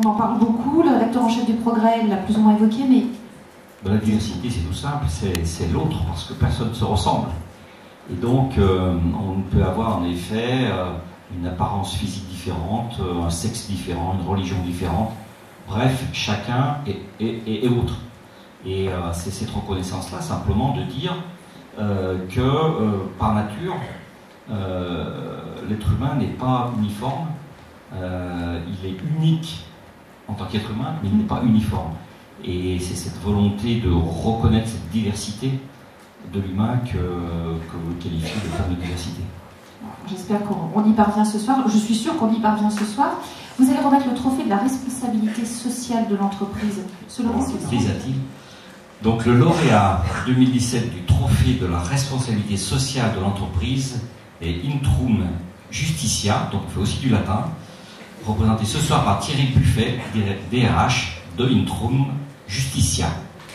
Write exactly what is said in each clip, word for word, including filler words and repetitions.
en parle beaucoup, le rédacteur en chef du Progrès l'a plus ou moins évoqué, mais... Ben, la diversité, c'est tout simple, c'est l'autre, parce que personne ne se ressemble. Et donc, euh, on peut avoir en effet euh, une apparence physique différente, euh, un sexe différent, une religion différente. Bref, chacun est, est, est, est autre. Et euh, c'est cette reconnaissance-là, simplement, de dire euh, que, euh, par nature, euh, l'être humain n'est pas uniforme. Euh, il est unique en tant qu'être humain, mais il n'est pas uniforme. Et c'est cette volonté de reconnaître cette diversité de l'humain que, que vous qualifiez de terme de diversité. J'espère qu'on y parvient ce soir. Je suis sûre qu'on y parvient ce soir. Vous allez remettre le trophée de la responsabilité sociale de l'entreprise. Selon Plaisir-t-il. Donc le lauréat deux mille dix-sept du trophée de la responsabilité sociale de l'entreprise est Intrum Justitia, donc on fait aussi du latin, représenté ce soir par Thierry Buffet, D R H de Intrum Justitia.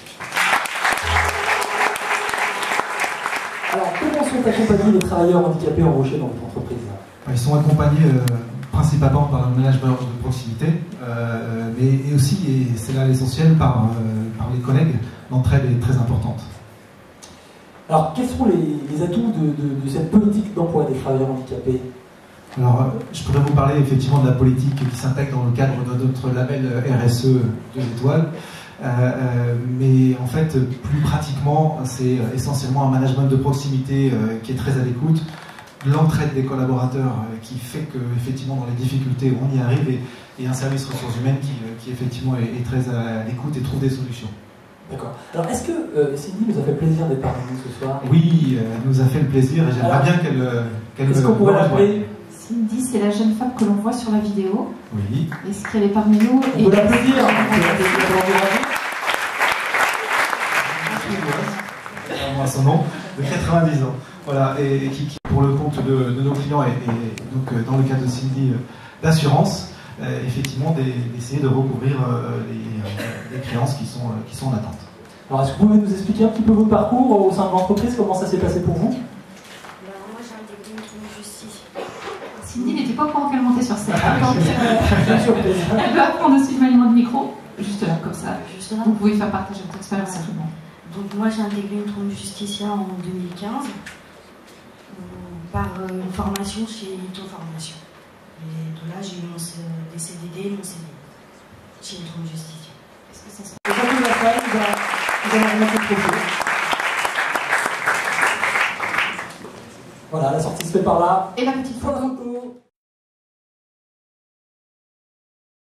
Alors, comment sont accompagnés les travailleurs handicapés embauchés dans votre entreprise? Ils sont accompagnés euh, principalement par le management de proximité, euh, mais et aussi, et c'est là l'essentiel, par, euh, par les collègues. L'entraide est très importante. Alors, quels sont les, les atouts de, de, de cette politique d'emploi des travailleurs handicapés? Alors, je pourrais vous parler effectivement de la politique qui s'intègre dans le cadre de notre label R S E deux étoiles. Euh, euh, mais en fait, plus pratiquement, c'est essentiellement un management de proximité euh, qui est très à l'écoute, l'entraide des collaborateurs euh, qui fait que, effectivement, dans les difficultés, on y arrive, et, et un service ressources humaines qui, euh, qui effectivement, est, est très à l'écoute et trouve des solutions. D'accord. Alors, est-ce que euh, Cindy nous a fait plaisir d'être parmi nous ce soir? Oui, euh, elle nous a fait le plaisir, et j'aimerais bien qu'elle euh, qu'elle Est-ce qu'on pourrait l'appeler? Cindy, c'est la jeune femme que l'on voit sur la vidéo. Oui. Est-ce qu'elle est parmi nous? On peut l'applaudir. À son nom, de quatre-vingt-dix ans. Voilà, et, et qui, qui, pour le compte de, de nos clients, et, et donc euh, dans le cas de Cindy, euh, d'assurance, euh, effectivement, d'essayer de recouvrir euh, les, euh, les créances qui sont, euh, qui sont en attente. Alors, est-ce que vous pouvez nous expliquer un petit peu votre parcours au sein de l'entreprise? Comment ça s'est passé pour vous? Cindy n'était pas au courant qu'elle montait sur scène. Donc, euh, elle va apprendre aussi le maniement de micro, juste là, comme ça. Juste là. Vous pouvez faire partager votre expérience à tout le monde. Donc moi j'ai intégré Intrum Justitia en deux mille quinze euh, par euh, une formation chez Ito Formation. Et de là j'ai eu mon, des C D D et mon C D I chez Intrum Justitia. Est-ce que ça se passe? Vous allez remettre le trophée. Voilà, la sortie se fait par là. Et la petite photo.